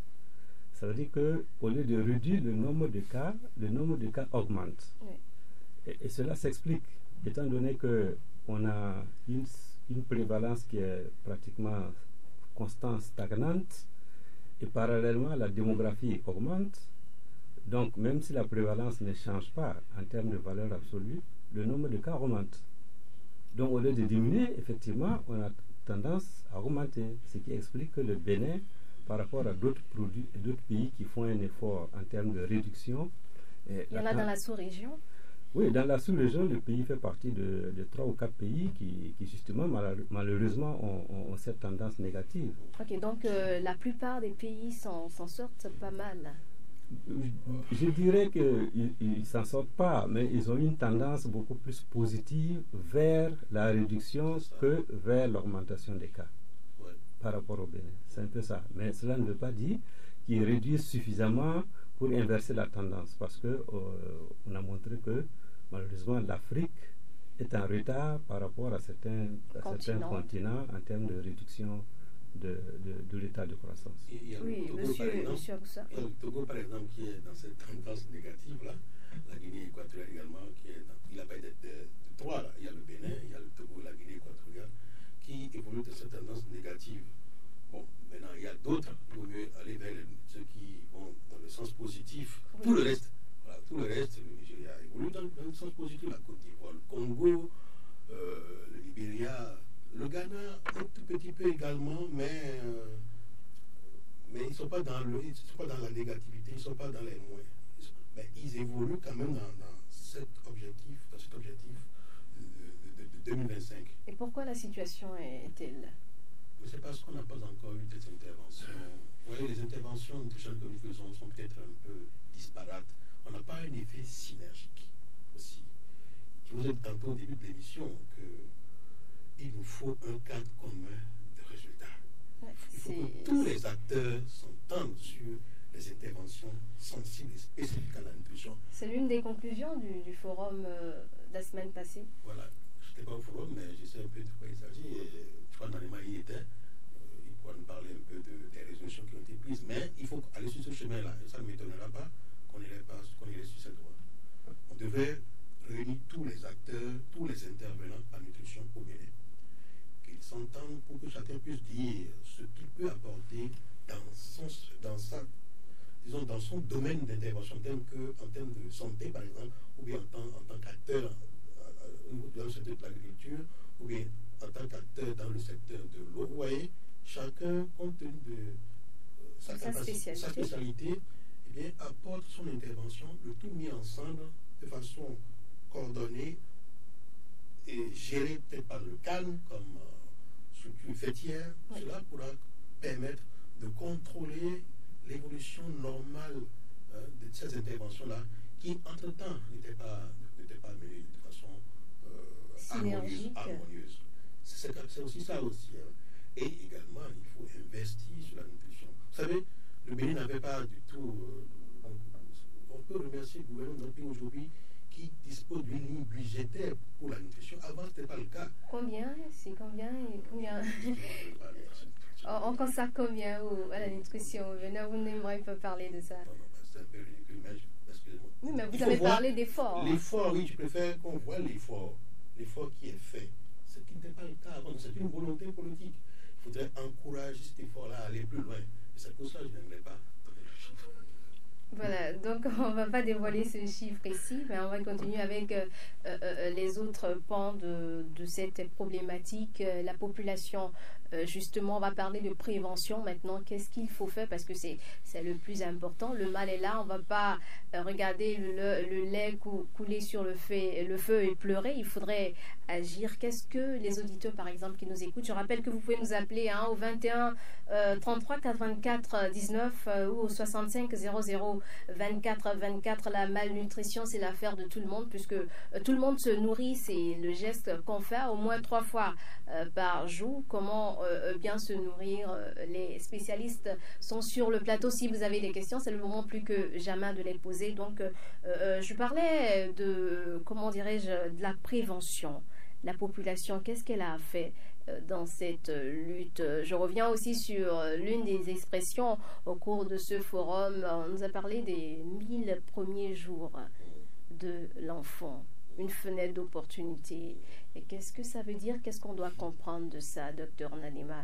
S4: Ça veut dire qu'au lieu de réduire le nombre de cas, le nombre de cas augmente.
S1: Oui.
S4: Et, et cela s'explique, étant donné qu'on a une, une prévalence qui est pratiquement constante, stagnante, et parallèlement la démographie augmente. Donc même si la prévalence ne change pas en termes de valeur absolue, le nombre de cas augmente. Donc au lieu de diminuer, effectivement, on a tendance à augmenter, ce qui explique que le Bénin, par rapport à d'autres produits, d'autres pays qui font un effort en termes de réduction, eh,
S1: Il y en a dans la sous-région.
S4: Oui, dans la sous-région, le pays fait partie de, de trois ou quatre pays qui, qui justement, malheure- malheureusement, ont, ont- ont cette tendance négative.
S1: Ok, donc euh, la plupart des pays s'en s'en sortent pas mal.
S4: Je, je dirais qu'ils ne s'en sortent pas, mais ils ont une tendance beaucoup plus positive vers la réduction que vers l'augmentation des cas
S2: Ouais.
S4: par rapport au Bénin. C'est un peu ça. Mais cela ne veut pas dire qu'ils réduisent suffisamment pour inverser la tendance, parce que euh, on a montré que malheureusement l'Afrique est en retard par rapport à certains, à certains
S1: Continent.
S4: continents en termes de réduction de, de, de l'état de croissance.
S2: Il y a le
S1: Oui,
S2: Togo, par
S1: monsieur,
S2: exemple.
S1: monsieur Aboussa.
S2: Il y a le Togo, par exemple, qui est dans cette tendance négative-là. La Guinée équatoriale également, qui est dans, il a pas d'être de, de trois, là. Il y a le Bénin, il y a le Togo, la Guinée équatoriale, qui évoluent de cette tendance négative. Bon, maintenant, il y a d'autres. Il vaut mieux aller vers les- ceux qui vont dans le sens positif.
S1: Oui.
S2: Tout le reste, voilà, tout le reste, le Nigeria évolue dans, dans le sens positif. La Côte d'Ivoire, le Congo, euh, le Libéria, le Ghana, un tout petit peu également, mais, euh, mais ils ne sont pas dans le, ils sont pas dans la négativité, ils ne sont pas dans les moins. Ils sont- mais ils évoluent quand même dans, dans cet objectif, dans cet objectif de, de- de- de deux mille vingt-cinq.
S1: Et pourquoi la situation est telle?
S2: Mais c'est parce qu'on n'a pas encore eu des interventions. Vous voyez, les interventions nutritionnelles que nous faisons sont peut-être un peu disparates. On n'a pas un effet synergique aussi. Je vous ai dit tantôt au début de l'émission qu'il nous faut un cadre commun de résultats.
S1: Ouais,
S2: Il faut que
S1: c'est-
S2: tous les acteurs s'entendent sur les interventions sensibles et spécifiques à la nutrition.
S1: C'est l'une des conclusions du, du forum euh, de la semaine passée.
S2: Voilà, je n'étais pas au forum, mais je sais un peu de quoi il s'agit. Et je crois que Nanema y était. Euh, il pourra nous parler un peu de, des résolutions qui ont été prises. Mais il faut aller sur ce chemin-là. Et ça ne m'étonnera pas qu'on irait, pas, qu'on irait sur cette voie. On devrait réunir tous les acteurs, tous les intervenants en nutrition au Bénin. Qu'ils s'entendent pour que chacun puisse dire ce qu'il peut apporter dans, son, dans, sa, disons, dans son domaine d'intervention, en termes, que, en termes de santé, par exemple, ou bien en tant, en tant qu'acteur dans le secteur de l'agriculture, ou bien en tant qu'acteur dans le secteur de l'eau. Vous voyez, chacun, compte tenu de euh, sa,
S1: sa, spécialité.
S2: sa spécialité, eh bien, apporte son intervention, le tout mis ensemble de façon coordonnée et gérée peut-être par le C A N comme euh, structure fêtière. Oui. Cela pourra permettre de contrôler l'évolution normale euh, de ces interventions-là qui, entre-temps, n'étaient pas, n'étaient pas menées de façon euh, harmonieuse. harmonieuse. C'est, c'est aussi ça aussi. Hein. Et également, il faut investir sur la nutrition. Vous savez, le Bénin n'avait pas du tout... Euh, on, on peut remercier le gouvernement d'un pays aujourd'hui qui dispose d'une ligne budgétaire pour la nutrition. Avant, ce n'était pas le cas.
S1: Combien C'est combien, combien on consacre combien au, à la nutrition? Maintenant, vous n'aimeriez pas parler de ça.
S2: Non, non, c'est un peu ridicule, mais excusez-moi.
S1: Oui, mais vous avez parlé d'effort.
S2: L'effort, oui, je préfère qu'on voit l'effort. L'effort qui est fait. Ce qui n'était pas le cas avant. C'est une volonté politique. Il faudrait encourager cet effort-là à aller plus loin. Et c'est pour ça que je n'aimerais pas donner le chiffre.
S1: Voilà, donc on ne va pas dévoiler ce chiffre ici, mais on va continuer avec euh, euh, les autres pans de, de cette problématique. Euh, la population, euh, justement, on va parler de prévention maintenant. Qu'est-ce qu'il faut faire? Parce que c'est, c'est le plus important. Le mal est là, on ne va pas euh, regarder le, le lait cou, couler sur le feu, le feu et pleurer. Il faudrait agir. Qu'est-ce que les auditeurs, par exemple, qui nous écoutent, je rappelle que vous pouvez nous appeler hein, au vingt et un trente-trois quatre-vingt-quatre dix-neuf euh, ou au soixante-cinq zéro zéro vingt-quatre vingt-quatre. La malnutrition, c'est l'affaire de tout le monde puisque euh, tout le monde se nourrit. C'est le geste qu'on fait au moins trois fois euh, par jour. Comment euh, bien se nourrir? Les spécialistes sont sur le plateau. Si vous avez des questions, c'est le moment plus que jamais de les poser. Donc, euh, euh, je parlais de, comment dirais-je, de la prévention. La population, qu'est-ce qu'elle a fait dans cette lutte? Je reviens aussi sur l'une des expressions au cours de ce forum. On nous a parlé des mille premiers jours de l'enfant, une fenêtre d'opportunité. Et qu'est-ce que ça veut dire? Qu'est-ce qu'on doit comprendre de ça, docteur Nalima?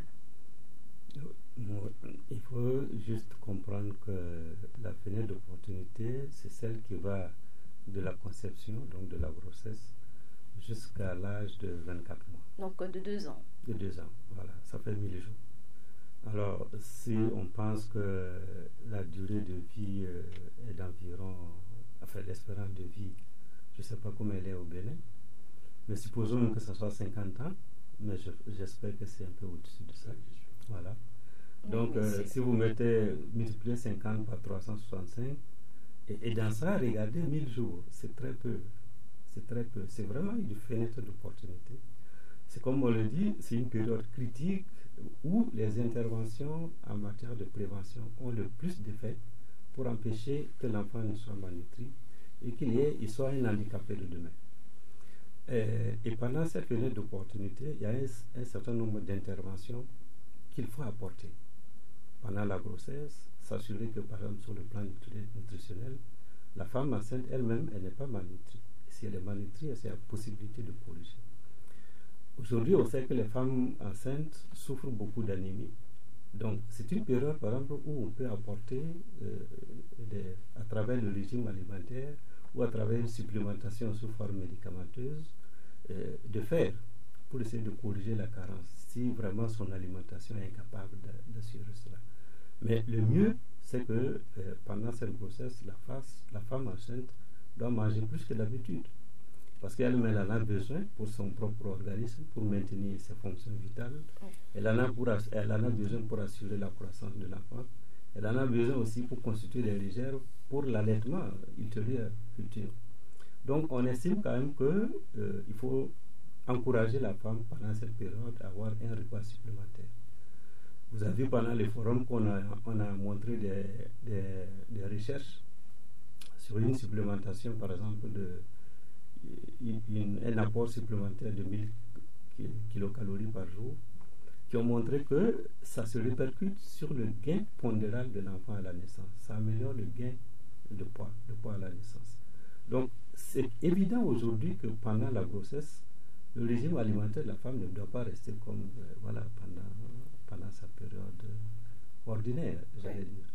S4: Il faut juste comprendre que la fenêtre d'opportunité, c'est celle qui va de la conception, donc de la grossesse, jusqu'à l'âge de vingt-quatre mois.
S1: Donc de deux ans.
S4: De deux ans, voilà, ça fait mille jours. Alors, si on pense que la durée de vie euh, est d'environ, enfin l'espérance de vie, je ne sais pas comment elle est au Bénin, mais supposons que ce soit cinquante ans, mais je, j'espère que c'est un peu au-dessus de ça. Voilà. Donc, euh, si vous mettez, multipliez cinquante par trois cent soixante-cinq, et, et dans ça, regardez mille jours, c'est très peu. C'est très peu. C'est vraiment une fenêtre d'opportunité. C'est comme on le dit, c'est une période critique où les interventions en matière de prévention ont le plus d'effet pour empêcher que l'enfant ne soit malnutri et qu'il y ait, il soit un handicapé de demain. Et, et pendant cette fenêtre d'opportunité, il y a un, un certain nombre d'interventions qu'il faut apporter. Pendant la grossesse, s'assurer que, par exemple, sur le plan nutritionnel, la femme enceinte elle-même, elle n'est pas malnutrie. Si elle est malnutrie, c'est la possibilité de corriger. Aujourd'hui, on sait que les femmes enceintes souffrent beaucoup d'anémie. Donc, c'est une période, par exemple, où on peut apporter, euh, des, à travers le régime alimentaire ou à travers une supplémentation sous forme médicamenteuse, euh, de fer pour essayer de corriger la carence, si vraiment son alimentation est incapable d'assurer cela. Mais le mieux, c'est que euh, pendant cette grossesse, la, face, la femme enceinte doit manger plus que d'habitude. Parce qu'elle-même elle en a besoin pour son propre organisme, pour maintenir ses fonctions vitales. Elle en a, pour, elle en a besoin pour assurer la croissance de l'enfant. Elle en a besoin aussi pour constituer des réserves pour l'allaitement ultérieur futur. Donc on estime quand même qu'il euh, faut encourager la femme pendant cette période à avoir un repas supplémentaire. Vous avez vu pendant les forums qu'on a, on a montré des, des, des recherches sur une supplémentation, par exemple, de une, un apport supplémentaire de mille kilocalories par jour qui ont montré que ça se répercute sur le gain pondéral de l'enfant à la naissance. Ça améliore le gain de poids, de poids à la naissance. Donc, c'est évident aujourd'hui que pendant la grossesse, le régime alimentaire de la femme ne doit pas rester comme euh, voilà, pendant, pendant sa période ordinaire, j'allais dire.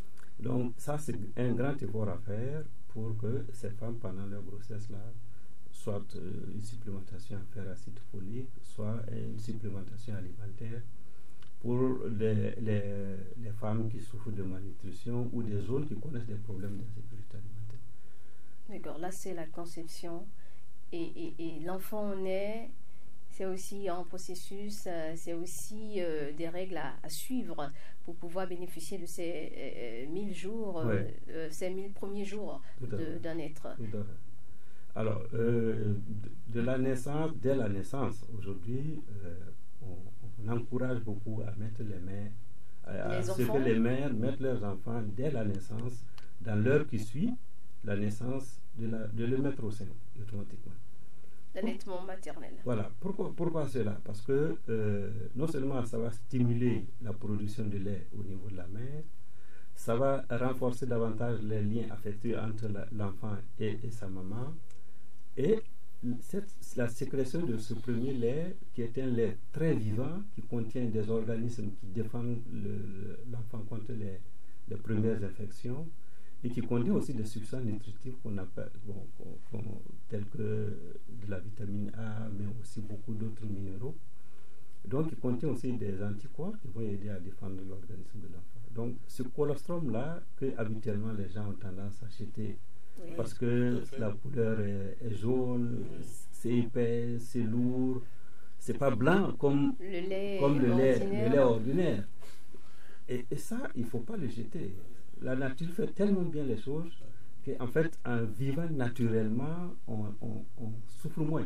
S4: Donc, ça, c'est un grand effort à faire pour que ces femmes, pendant leur grossesse-là, soit euh, une supplémentation en fer acide folique, soit une supplémentation alimentaire pour les, les, les femmes qui souffrent de malnutrition ou des zones qui connaissent des problèmes d'insécurité alimentaire.
S1: D'accord, là c'est la conception et, et, et l'enfant naît, c'est aussi un processus, euh, c'est aussi euh, des règles à, à suivre pour pouvoir bénéficier de ces euh, mille jours,
S4: Ouais.
S1: euh, ces mille premiers jours
S4: Tout à
S1: de-
S4: fait.
S1: d'un être.
S4: Tout à fait. Alors, euh, de, de la naissance, dès la naissance, aujourd'hui, euh, on, on encourage beaucoup à mettre les mains, à, à
S1: Les
S4: ce
S1: enfants.
S4: que les mères mettent leurs enfants dès la naissance, dans l'heure qui suit la naissance, de, la, de le mettre au sein automatiquement.
S1: L'allaitement maternel.
S4: Voilà. Pourquoi, pourquoi cela? Parce que euh, non seulement ça va stimuler la production de lait au niveau de la mère, ça va renforcer davantage les liens affectifs entre la- l'enfant et, et sa maman. Et cette, la sécrétion de ce premier lait, qui est un lait très vivant, qui contient des organismes qui défendent le- l'enfant contre les, les premières infections, et qui contient aussi des substances nutritives qu'on appelle, bon, qu'on- qu'on- telles que de la vitamine A, mais aussi beaucoup d'autres minéraux. Donc, il contient aussi des anticorps qui vont aider à défendre l'organisme de l'enfant. Donc, ce colostrum-là, que habituellement les gens ont tendance à acheter
S1: Oui.
S4: parce que
S2: Tout à fait.
S4: la couleur est, est jaune, c'est épais, c'est lourd, c'est pas blanc comme,
S1: Le lait
S4: comme le lait,
S1: ordinaire.
S4: le lait ordinaire. Et, et ça, il ne faut pas le jeter. La nature fait tellement bien les choses qu'en fait, en vivant naturellement, on, on- on souffre moins.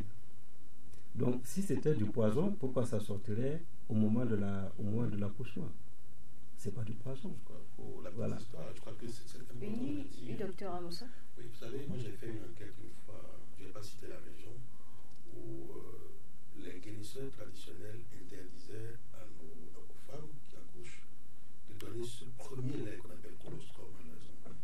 S4: Donc, si c'était du poison, pourquoi ça sortirait au moment de la, au moment de l'accouchement? C'est pas du poison.
S2: Quoi, pour la petite
S4: Voilà.
S2: histoire, je crois que c'est c'est important
S1: Oui,
S2: de
S1: oui,
S2: dire.
S1: docteur Amoussa.
S2: Oui, vous savez, moi j'ai fait une enquête une fois, je ne vais pas citer la région, où euh, les guérisseurs traditionnels interdisaient à nos, aux femmes qui accouchent de donner ce premier lait qu'on appelle colostrum à leurs enfants.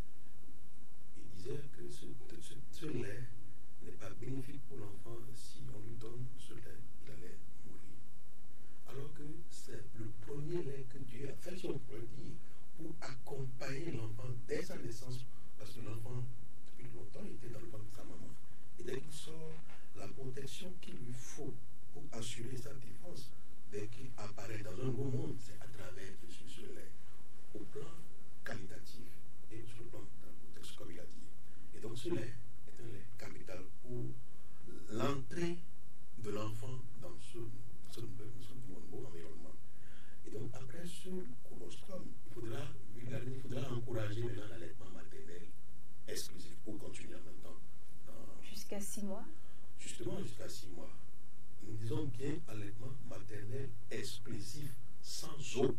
S2: Ils disaient que ce, ce, ce lait n'est pas bénéfique pour l'enfant si on lui donne ce lait, il allait mourir. Alors que c'est le premier lait que Dieu a fait, si on pourrait dire, pour accompagner l'enfant dès sa naissance, parce que l'enfant, depuis longtemps, était dans le ventre de sa maman. Et dès qu'il sort, la protection qu'il lui faut pour assurer sa défense, dès qu'il apparaît dans un nouveau monde, c'est à travers ce, ce lait, au plan qualitatif et sur le plan de la protection, comme il a dit. Et donc ce lait est un lait capital pour l'entrée de l'enfant dans ce, ce, ce nouveau environnement. Et donc, après ce colostrum, il faudra, il faudra encourager maintenant l'allaitement maternel exclusif pour continuer en même temps. Dans,
S1: Jusqu'à six mois.
S2: justement, jusqu'à six mois. Nous disons bien allaitement maternel exclusif, sans eau.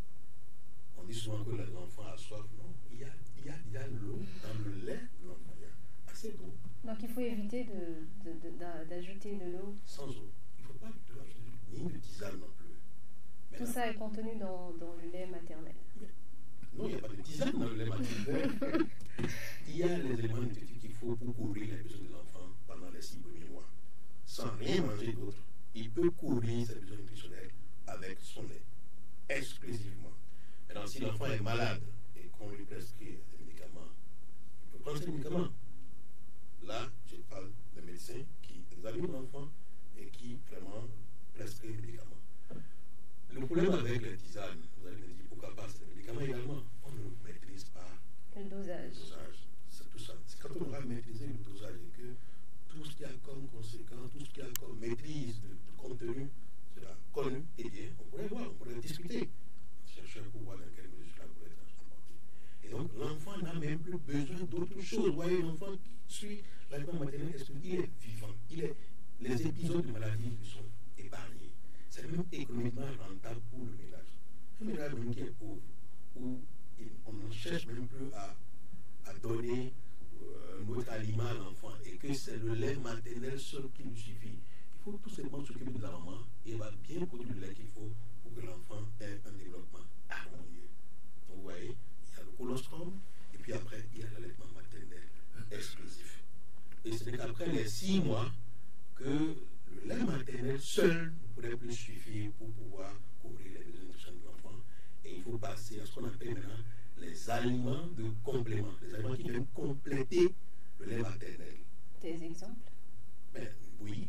S2: On dit souvent que les enfants a soif. Non, il y a, il y a, il y a l'eau dans le lait de l'enfant. Il y a assez d'eau,
S1: Donc il faut éviter de- de- de- d'a- d'ajouter de l'eau.
S2: sans eau. Il ne faut pas de rajouter ni de tisane non plus.
S1: Tout
S2: Maintenant,
S1: ça est contenu dans, dans le lait maternel.
S2: non, il n'y a pas de tisane dans le lait maternel. Il y a les éléments nutritifs qu'il faut pour couvrir les besoins de l'enfant pendant les six premiers mois. Sans rien manger d'autre, il peut couvrir ses besoins nutritionnels avec son lait, exclusivement. Maintenant, si l'enfant est malade et qu'on lui prescrit des médicaments, il peut prendre ces médicaments. Là, je parle des médecins qui examinent l'enfant et qui vraiment prescrivent les médicaments. Le problème avec les tisanes, vous allez me dire pourquoi pas ces médicaments également, on ne maîtrise pas
S1: Le
S2: le
S1: dosage.
S2: dosage. C'est tout ça. C'est quand on aura maîtrisé le dosage et que tout ce qu'il y a comme conséquence, tout ce qu'il y a comme maîtrise de, de contenu sera connu et bien, on pourrait voir, on pourrait discuter. Chercher pour voir dans quelle mesure cela pourrait être transporté. Et donc, l'enfant n'a même plus besoin d'autre chose. Vous voyez, l'enfant qui suit l'allaitement maternel, est-ce qu'il est vivant? Il est, les épisodes de maladie lui sont épargnés. C'est même économiquement rentable pour le ménage. Un ménage même qui est pauvre, où il- on ne cherche même plus à, à donner euh, un autre aliment à l'enfant et que c'est le lait maternel seul qui lui suffit. Il faut tout simplement s'occuper de la maman et elle va bien produire le lait qu'il faut pour que l'enfant ait un développement harmonieux. Donc vous voyez, il y a le colostrum et puis après il y a l'allaitement maternel exclusif. Et ce n'est qu'après les six mois que le lait maternel seul ne pourrait plus suffire pour pouvoir couvrir les besoins nutritionnels de l'enfant. Et il faut passer à ce qu'on appelle maintenant les aliments de complément, les aliments qui viennent compléter le lait maternel.
S1: Des exemples?
S2: Ben, une bouillie,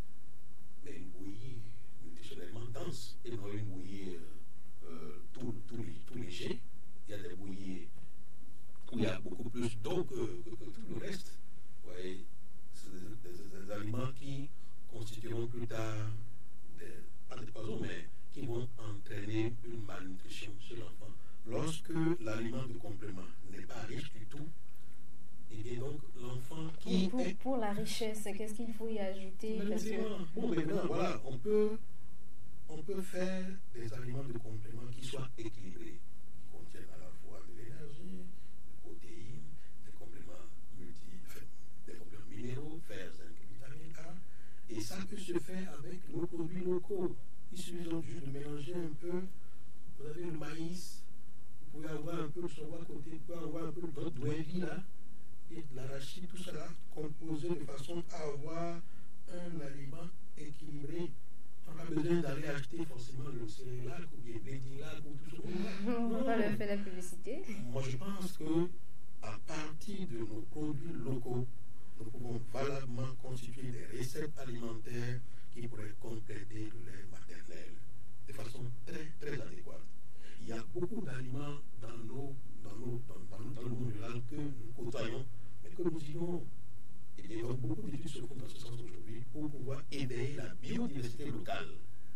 S2: mais une bouillie nutritionnellement dense et non une bouillie euh, euh, tout, tout, tout léger. Il y a des bouillies où il y a beaucoup plus d'eau que, que, que tout le reste. Vous voyez, c'est des, des, des aliments qui constitueront plus tard, des, pas des poisons, mais qui vont entraîner une malnutrition chez l'enfant. Lorsque l'aliment de complément n'est pas riche du tout, et bien donc l'enfant qui
S1: pour,
S2: est...
S1: pour la richesse, qu'est-ce qu'il faut y ajouter? Parce que...
S2: Bon, maintenant, voilà, on peut, on peut faire des aliments de complément qui soient équilibrés, qui contiennent à la fois de l'énergie, des protéines, des compléments multi, enfin, des compléments minéraux, fer, zinc, vitamine A, et ça peut se faire avec nos produits locaux. Il suffit donc juste de mélanger un peu. Vous avez le maïs, vous pouvez avoir un peu de sorgho à côté, vous pouvez avoir un peu de douévi là, et de l'arachide, tout cela composé de façon à avoir un aliment équilibré. On n'a pas besoin d'aller acheter forcément le céréal ou bien le Dilac ou tout ça.
S1: On va pas leur faire la publicité.
S2: Moi, je pense que à partir de nos produits locaux, nous pouvons valablement constituer des recettes alimentaires qui pourraient compléter le lait maternel de façon très, très adéquate. Il y a beaucoup d'aliments dans, nos, dans, nos, dans, dans, dans le monde rural que nous côtoyons, mais que nous ignorons. Et bien, donc, beaucoup d'études se font dans ce sens aujourd'hui pour pouvoir aider la biodiversité locale,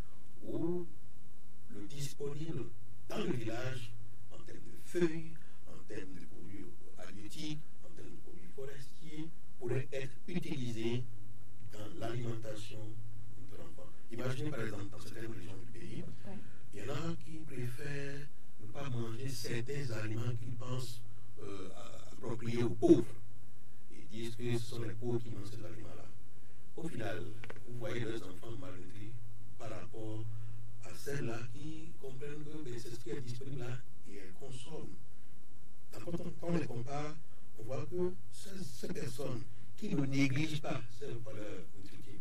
S2: où le disponible dans le village, en termes de feuilles, en termes de produits halieutiques, en termes de produits forestiers, pourrait être utilisé dans l'alimentation de l'enfant. Imaginez par exemple dans certaines régions du pays,
S1: Ouais.
S2: il y en a qui préfèrent ne pas manger certains aliments qu'ils pensent euh, appropriés aux pauvres. Ils disent que ce sont les pauvres qui mangent ces aliments-là. Au final, vous voyez leurs enfants malnutris par rapport à celles-là qui comprennent que ben, c'est ce qui est disponible là et elles consomment. Quand on, quand on les compare, on voit que ces, ces personnes qui ne négligent pas ces valeurs nutritives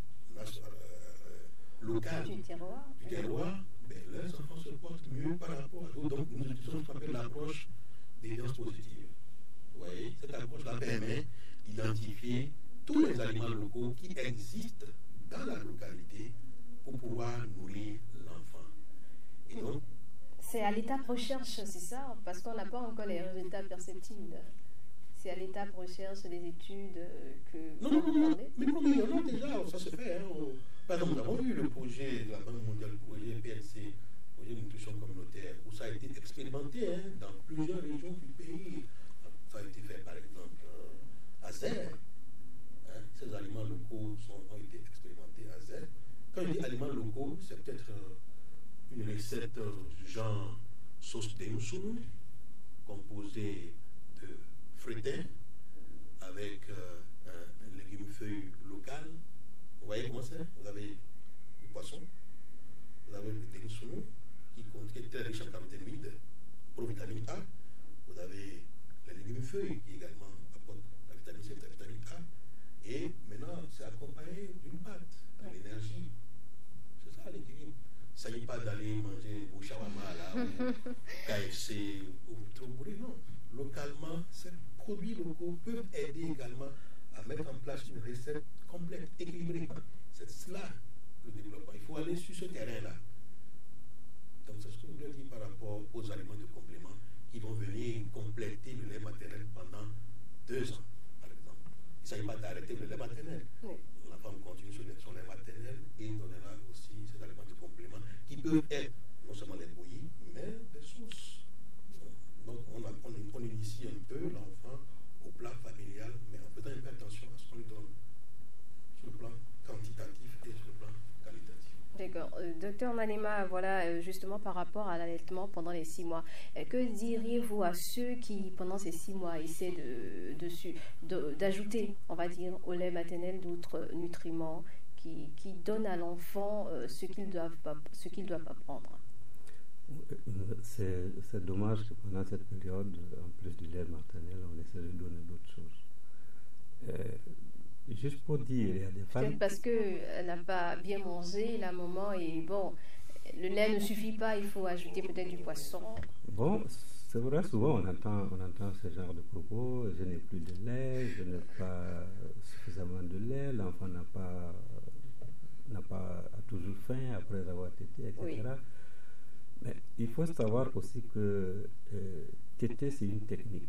S2: euh, locales
S1: Du terroir.
S2: du terroir, ben, leurs enfants se portent mieux par rapport à d'autres. Donc nous utilisons ce qu'on appelle l'approche d'évidence positive. Vous voyez, cette approche-là permet d'identifier tous les aliments locaux qui existent dans la localité pour pouvoir nourrir l'enfant. Et donc,
S1: C'est à l'étape recherche, c'est ça? Parce qu'on n'a pas encore les résultats perceptibles. C'est à l'étape recherche des études que
S2: non,
S1: vous
S2: non, non, non,
S1: parlez.
S2: mais non, mais il y en a déjà, ça se fait. Hein, au, par exemple, nous avons eu le projet de la Banque mondiale, le projet P N C, projet de nutrition communautaire, où ça a été expérimenté hein, dans plusieurs régions du pays. Ça a été fait par exemple euh, à Zère. Hein, ces aliments locaux sont, ont été expérimentés à Zère. Quand je dis aliments locaux, c'est peut-être euh, une recette euh, du genre sauce d'Emsou, composée de frétin avec euh, un, un légume feuille local. Vous voyez comment c'est? Vous avez du poisson, vous avez le Emsou qui, qui est très riche en caroténoïdes, provitamine A, vous avez les légumes feuilles qui également apportent la vitamine C, la vitamine A, et maintenant c'est accompagné d'une pâte, de l'énergie. C'est ça l'équilibre. Il ne s'agit pas d'aller manger au shawarma là, ou K F C, ou trop bourré, non. Localement, ces produits locaux peuvent aider également à mettre en place une recette complète, équilibrée. C'est cela le développement. Il faut aller sur ce terrain-là. Donc c'est ce que je voulais dire par rapport aux aliments de complément qui vont venir compléter le lait maternel pendant deux ans, par exemple. Il ne s'agit pas d'arrêter le lait maternel.
S1: Oui.
S2: La femme continue sur son lait maternel et donnera aussi ces aliments de complément qui peuvent être non seulement les bouillies, mais des sources. Donc on, a, on, on initie un peu l'enfant au plan familial, mais en faisant un peu attention à ce qu'on lui donne sur le plan quantitatif et sur le plan qualitatif.
S1: D'accord. Euh, docteur Manema, voilà, euh, justement par rapport à l'allaitement pendant les six mois, euh, que diriez-vous à ceux qui, pendant ces six mois, essaient de, de, de, d'ajouter, on va dire, au lait maternel d'autres nutriments qui, qui donne à l'enfant euh, ce qu'il ne doit pas, ce qu'il doit pas prendre.
S4: C'est, c'est dommage que pendant cette période, en plus du lait maternel, on essaie de donner d'autres choses. Euh, juste pour dire, il y a des femmes...
S1: Peut-être parce qu'elle n'a pas bien mangé, la maman, et bon, le lait ne suffit pas, il faut ajouter peut-être du poisson.
S4: Bon, c'est vrai, souvent on entend, on entend ce genre de propos, je n'ai plus de lait, je n'ai pas suffisamment de lait, l'enfant n'a pas, n'a pas a toujours faim après avoir tété, et cetera. Oui. Mais il faut savoir aussi que euh, téter, c'est une technique.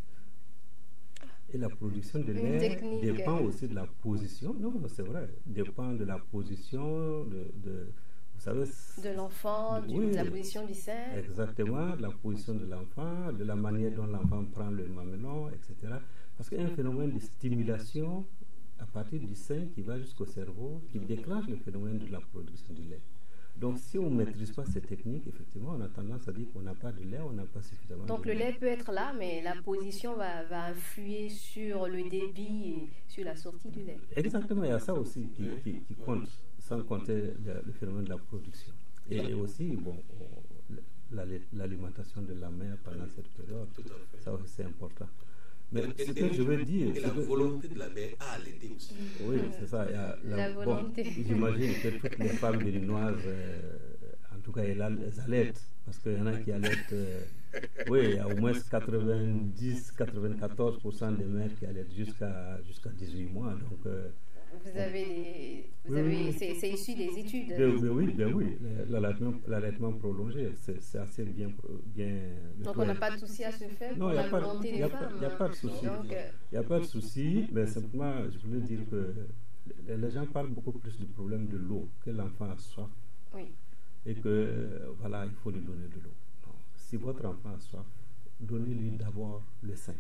S4: Et la production de lait technique. dépend aussi de la position, non, c'est vrai, dépend de la position de... de vous savez,
S1: de l'enfant,
S4: oui,
S1: de la position du sein.
S4: Exactement, de la position de l'enfant, de la manière dont l'enfant prend le mamelon, et cetera. Parce qu'il y a un phénomène de stimulation à partir du sein qui va jusqu'au cerveau, qui déclenche le phénomène de la production du lait. Donc si on ne maîtrise pas ces techniques, effectivement, on a tendance à dire qu'on n'a pas de lait, on n'a pas suffisamment
S1: Donc
S4: de lait.
S1: Donc le lait peut être là, mais la position va, va influer sur le débit et sur la sortie du lait.
S4: Exactement, il y a ça aussi qui, qui, qui compte, sans compter le, le phénomène de la production. Et, et aussi, bon, la, l'alimentation de la mère pendant cette période, ça aussi c'est important. Mais
S2: et,
S4: ce
S2: et,
S4: que je veux dire...
S2: Et la volonté de la mère à allaiter aussi.
S4: Oui, c'est ça. Il y a la,
S1: la volonté.
S4: Bon, j'imagine que toutes les femmes béninoises, euh, en tout cas, elles, elles allaitent. Parce qu'il y en a qui allaitent... Euh, oui, il y a au moins quatre-vingt-dix à quatre-vingt-quatorze pour cent des mères qui allaitent jusqu'à jusqu'à dix-huit mois. Donc... Euh,
S1: Vous avez, les, vous avez oui, c'est, c'est issu des études.
S4: Ben, ben oui, ben oui. L'allaitement, l'allaitement prolongé, c'est, c'est assez bien, bien.
S1: Donc on n'a pas de souci à se faire pour la volonté des femmes.
S4: Il n'y a pas de souci. Il n'y a pas de souci, mais simplement, je voulais dire que les gens parlent beaucoup plus du problème de l'eau, que l'enfant a soif.
S1: Oui.
S4: Et que, voilà, il faut lui donner de l'eau. Non. Si votre enfant a soif, donnez-lui d'abord le sein.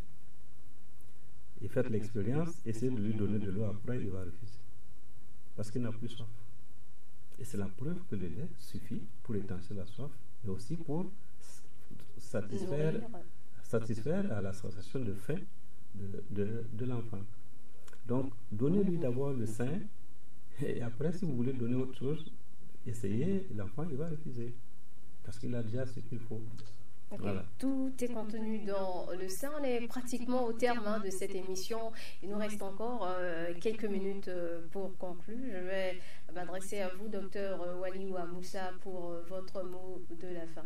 S4: Et faites l'expérience, essayez de lui donner de l'eau, après il va refuser. Parce qu'il n'a plus soif. Et c'est la preuve que le lait suffit pour étancher la soif, mais aussi pour satisfaire, satisfaire à la sensation de faim de, de, de l'enfant. Donc, donnez-lui d'abord le sein, et après, si vous voulez donner autre chose, essayez, l'enfant il va refuser. Parce qu'il a déjà ce qu'il faut.
S1: Okay.
S4: Voilà.
S1: Tout est contenu dans le sein. On est pratiquement au terme hein, de cette émission. Il nous reste encore euh, quelques minutes euh, pour conclure. Je vais m'adresser à vous, docteur Waliou Amoussa, pour euh, votre mot de la fin.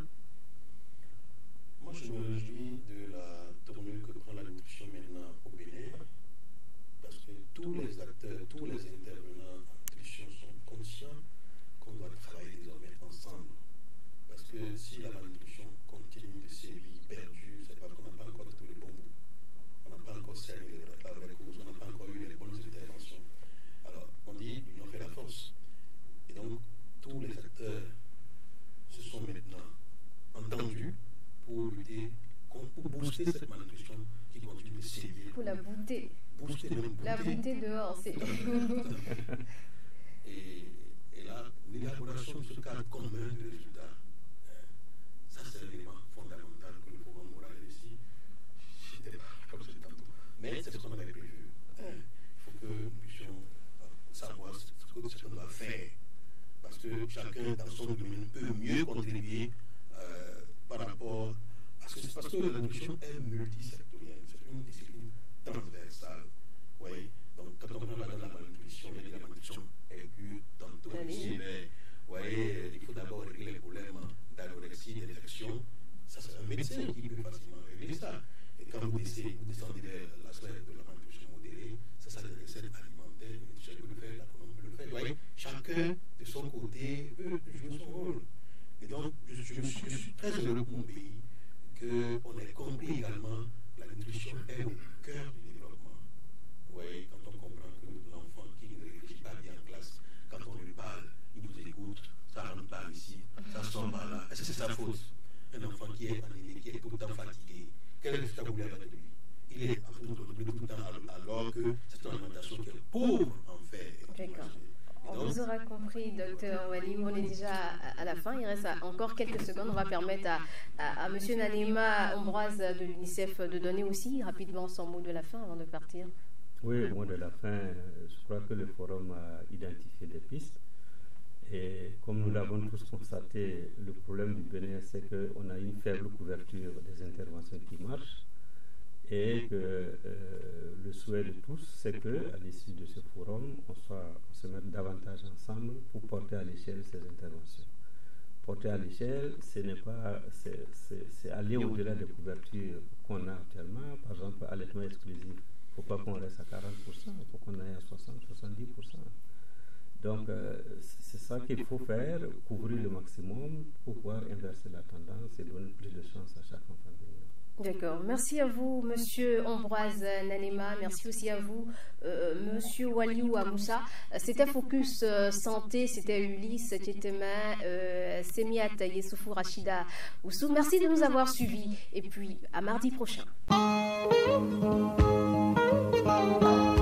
S2: Moi, je me réjouis de la tournure que prend la nutrition maintenant au Bénin, parce que tous les acteurs, tous les intervenants en nutrition sont conscients qu'on doit travailler désormais ensemble. Parce que si la malnutrition continue de sévir, perdue, c'est parce qu'on n'a pas encore tous les bons bouts. On n'a pas encore cerné les vraies causes, on n'a pas encore eu les bonnes interventions. Alors, on dit l'union fait la force. Et donc, tous les acteurs se sont maintenant entendus pour lutter, pour booster cette malnutrition qui continue de sévir.
S1: Pour la bouter.
S2: Booster, même booter.
S1: La bouter dehors, c'est...
S2: et, et là, l'élaboration de ce cadre commun de résultats, ça c'est l'élément fondamental que le programme moral ici. Je n'étais pas comme je tantôt. Mais c'est ce qu'on avait prévu. Il faut que nous puissions savoir ce qu'on doit faire. Parce que chacun dans son domaine peut mieux contribuer euh, par rapport à ce que c'est. Parce que la nutrition est multisectorielle. C'est une discipline transversale. Oui. Donc quand on parle de la malnutrition, il y a de la malnutrition aiguë, tantôt aussi. Vous voyez, il faut d'abord régler les problèmes d'anorexie, d'infection. Ça, c'est un médecin qui peut facilement régler ça. Et quand vous descendez, vous descendez l'aspect de la malnutrition modérée, ça, c'est des recettes alimentaires, le médecin peut le faire, l'agronome peut le faire. Vous voyez, chacun de son côté peut jouer son rôle. Et donc, je, je, je, suis, je suis très heureux pour mon pays qu'on ait compris également que la nutrition est au cœur du développement. Vous voyez, quand on comprend que l'enfant qui ne réfléchit pas bien en classe, quand on lui parle, il nous écoute, ça rentre par ici, ça sort par là. Est-ce que c'est sa faute? Un enfant qui est anémique, qui est tout le temps fatigué, quel résultat vous voulez avec lui? Il est en train de tout le temps alors que c'est une alimentation qui est pauvre en fer.
S1: D'accord. On vous aura compris, docteur Waliou. On est déjà à la fin. Il reste encore quelques secondes. On va permettre à, à, à M. Nanema Ambroise de l'UNICEF de donner aussi rapidement son mot de la fin avant de partir.
S4: Oui, au mot de la fin, je crois que le forum a identifié des pistes. Et comme nous l'avons tous constaté, le problème du Bénin, c'est qu'on a une faible couverture des interventions qui marchent. Et que euh, le souhait de tous, c'est qu'à l'issue de ce forum, on, soit, on se mette davantage ensemble pour porter à l'échelle ces interventions. Porter à l'échelle, ce n'est pas, c'est aller au-delà des couvertures qu'on a actuellement. Par exemple, allaitement exclusif, il ne faut pas qu'on reste à quarante pour cent, il faut qu'on aille à soixante à soixante-dix pour cent. Donc, euh, c'est ça qu'il faut faire, couvrir le maximum pour pouvoir inverser la tendance et donner plus de chance à chaque enfant de l'Union.
S1: D'accord. Merci à vous, Monsieur Ambroise Nanema. Merci aussi à vous, euh, Monsieur Waliou Amoussa. C'était Focus euh, Santé, c'était Ulysse Tchétema, euh, Semiat Yessoufou Rachida Oussou. Merci de nous avoir suivis. Et puis, à mardi prochain.